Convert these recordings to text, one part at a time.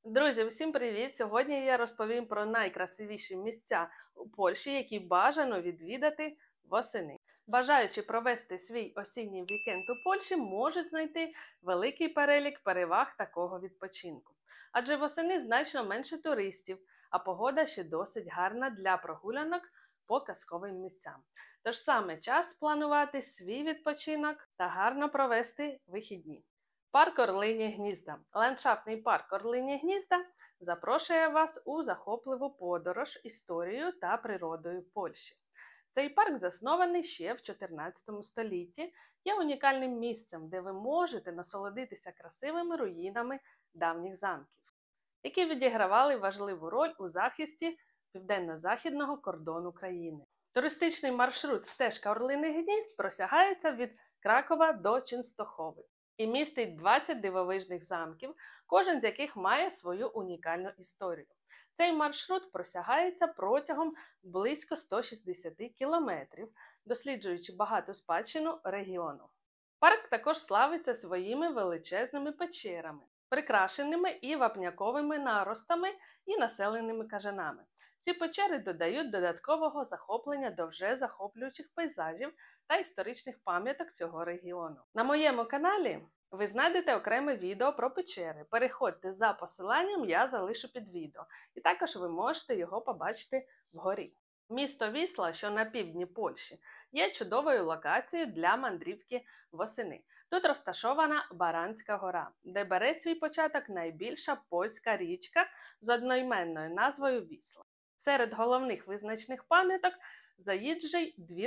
Друзі, всім привіт! Сьогодні я розповім про найкрасивіші місця у Польщі, які бажано відвідати восени. Бажаючи провести свій осінній вікенд у Польщі, можуть знайти великий перелік переваг такого відпочинку. Адже восени значно менше туристів, а погода ще досить гарна для прогулянок по казковим місцям. Тож саме час планувати свій відпочинок та гарно провести вихідні. Парк Орлині Гнізда. Ландшафтний парк Орлині Гнізда запрошує вас у захопливу подорож історією та природою Польщі. Цей парк заснований ще в 14 столітті, є унікальним місцем, де ви можете насолодитися красивими руїнами давніх замків, які відігравали важливу роль у захисті південно-західного кордону країни. Туристичний маршрут стежка Орлиних Гнізд просягається від Кракова до Ченстохови і містить 20 дивовижних замків, кожен з яких має свою унікальну історію. Цей маршрут просягається протягом близько 160 кілометрів, досліджуючи багату спадщину регіону. Парк також славиться своїми величезними печерами, прикрашеними і вапняковими наростами і населеними кажанами. Ці печери додають додаткового захоплення до вже захоплюючих пейзажів та історичних пам'яток цього регіону. На моєму каналі ви знайдете окреме відео про печери. Переходьте за посиланням, я залишу під відео. І також ви можете його побачити вгорі. Місто Вісла, що на півдні Польщі, є чудовою локацією для мандрівки восени. Тут розташована Баранська гора, де бере свій початок найбільша польська річка з одноіменною назвою Вісла. Серед головних визначних пам'яток Заїжджий двір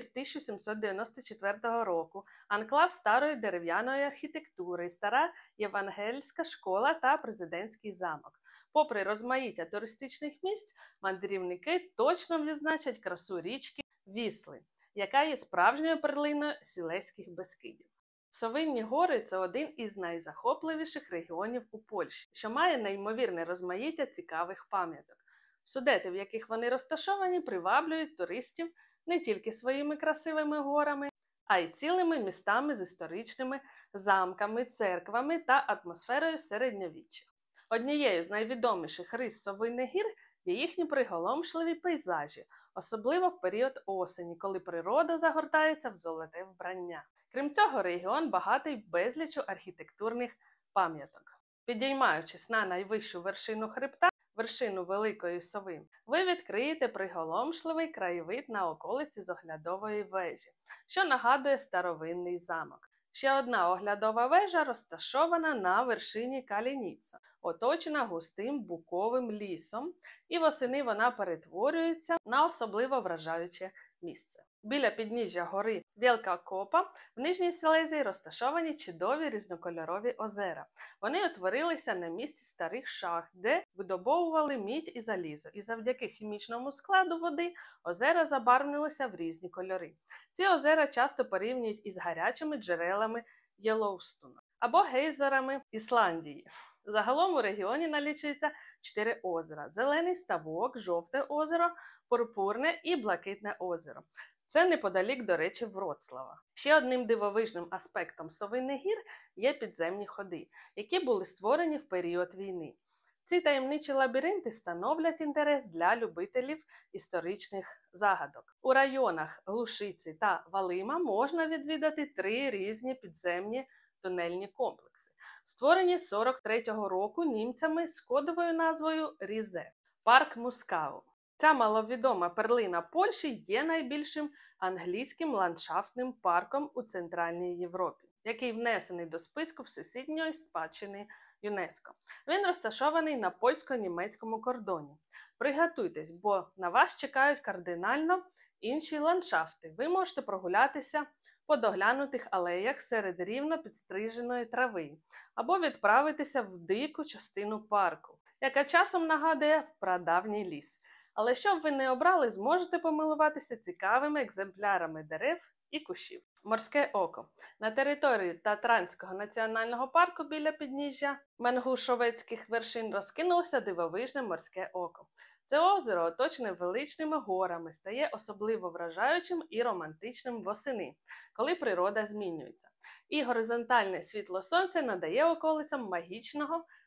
1794 року, анклав старої дерев'яної архітектури, стара євангельська школа та президентський замок. Попри розмаїття туристичних місць, мандрівники точно відзначать красу річки Вісли, яка є справжньою перлиною Сілезьких Бескидів. Совинні гори – це один із найзахопливіших регіонів у Польщі, що має неймовірне розмаїття цікавих пам'яток. Судети, в яких вони розташовані, приваблюють туристів не тільки своїми красивими горами, а й цілими містами з історичними замками, церквами та атмосферою середньовіччя. Однією з найвідоміших рис Совиних гір є їхні приголомшливі пейзажі, особливо в період осені, коли природа загортається в золоте вбрання. Крім цього, регіон багатий безліччю архітектурних пам'яток. Підіймаючись на найвищу вершину хребта, вершину Великої Сови, ви відкриєте приголомшливий краєвид на околиці з оглядової вежі, що нагадує старовинний замок. Ще одна оглядова вежа розташована на вершині Калініца, оточена густим буковим лісом, і восени вона перетворюється на особливо вражаюче місце. Біля підніжжя гори Вєлка Копа в Нижній Сілезії розташовані чудові різнокольорові озера. Вони утворилися на місці старих шахт, де видобовували мідь і залізо, і завдяки хімічному складу води озера забарвнилися в різні кольори. Ці озера часто порівнюють із гарячими джерелами Єлоустона або гейзерами Ісландії. Загалом у регіоні налічується 4 озера – Зелений Ставок, Жовте озеро, Пурпурне і Блакитне озеро. Це неподалік, до речі, Вроцлава. Ще одним дивовижним аспектом Совиних гір є підземні ходи, які були створені в період війни. Ці таємничі лабіринти становлять інтерес для любителів історичних загадок. У районах Глушиці та Валима можна відвідати 3 різні підземні тунельні комплекси, створені 43-го року німцями з кодовою назвою Різе. Парк Мускау. Ця маловідома перлина Польщі є найбільшим англійським ландшафтним парком у Центральній Європі, який внесений до списку Всесвітньої спадщини ЮНЕСКО. Він розташований на польсько-німецькому кордоні. Приготуйтесь, бо на вас чекають кардинально інші ландшафти. Ви можете прогулятися по доглянутих алеях серед рівно підстриженої трави, або відправитися в дику частину парку, яка часом нагадує прадавній ліс. Але щоб ви не обрали, зможете помилуватися цікавими екземплярами дерев і кущів. Морське око. На території Татранського національного парку біля підніжжя Менгушовецьких вершин розкинулося дивовижне морське око. Це озеро, оточене величними горами, стає особливо вражаючим і романтичним восени, коли природа змінюється. І горизонтальне світло сонця надає околицям магічного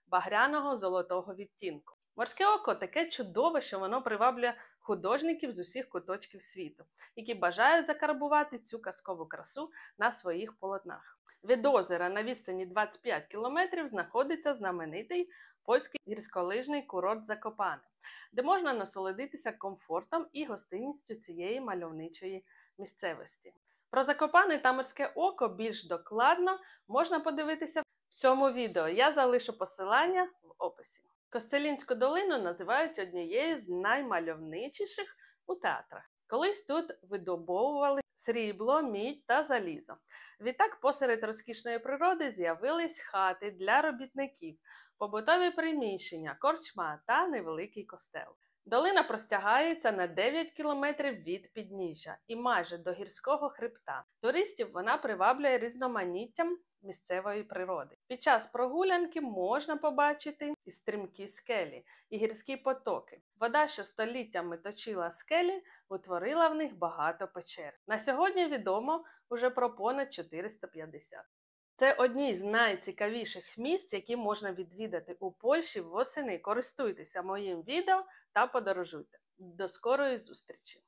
багряного золотого відтінку. Морське око таке чудове, що воно приваблює художників з усіх куточків світу, які бажають закарбувати цю казкову красу на своїх полотнах. Від озера на відстані 25 кілометрів знаходиться знаменитий польський гірськолижний курорт Закопане, де можна насолодитися комфортом і гостинністю цієї мальовничої місцевості. Про Закопане та Морське око більш докладно можна подивитися в цьому відео. Я залишу посилання в описі. Костелінську долину називають однією з наймальовничіших у Татрах. Колись тут видобовували срібло, мідь та залізо. Відтак посеред розкішної природи з'явились хати для робітників, побутові приміщення, корчма та невеликий костел. Долина простягається на 9 кілометрів від підніжжя і майже до гірського хребта. Туристів вона приваблює різноманіттям місцевої природи. Під час прогулянки можна побачити і стрімкі скелі, і гірські потоки. Вода, що століттями точила скелі, утворила в них багато печер. На сьогодні відомо вже про понад 450. Це одні з найцікавіших місць, які можна відвідати у Польщі восени. Користуйтеся моїм відео та подорожуйте. До скорої зустрічі!